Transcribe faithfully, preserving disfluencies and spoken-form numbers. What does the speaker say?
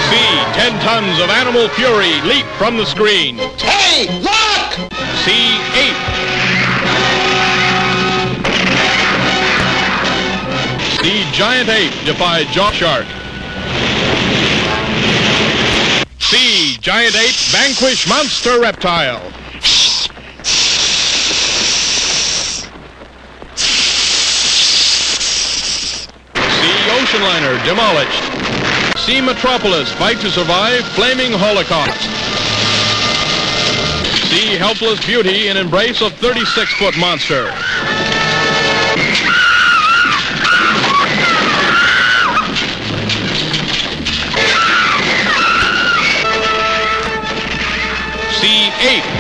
See ten tons of animal fury leap from the screen. Hey, look! See ape. See giant ape defy jaw shark. See giant ape vanquish monster reptile. See ocean liner demolished. See metropolis fight to survive flaming holocaust. See helpless beauty in embrace of thirty-six foot monster. See ape.